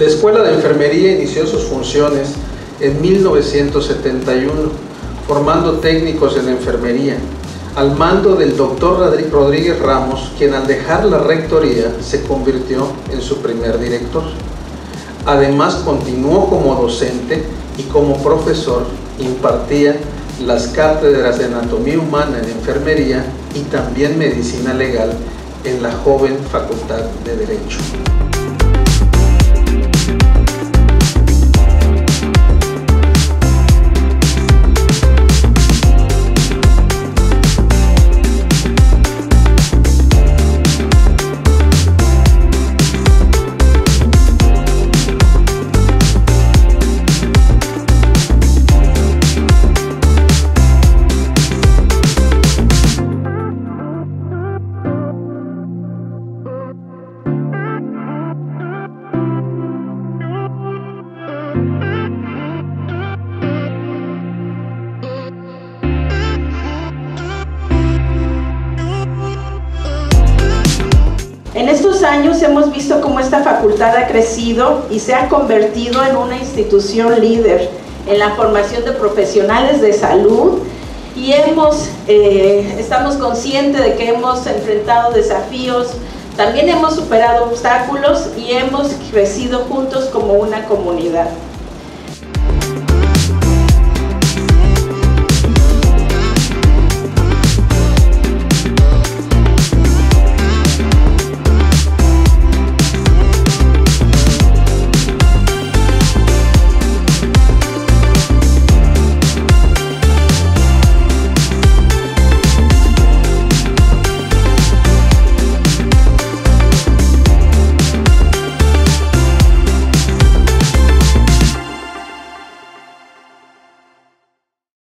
La Escuela de Enfermería inició sus funciones en 1971, formando técnicos en enfermería, al mando del Dr. Rodríguez Ramos, quien al dejar la rectoría se convirtió en su primer director. Además, continuó como docente y como profesor, impartía las cátedras de Anatomía Humana en Enfermería y también Medicina Legal en la joven Facultad de Derecho. En estos años hemos visto cómo esta facultad ha crecido y se ha convertido en una institución líder en la formación de profesionales de salud y estamos conscientes de que hemos enfrentado desafíos, también hemos superado obstáculos y hemos crecido juntos como una comunidad.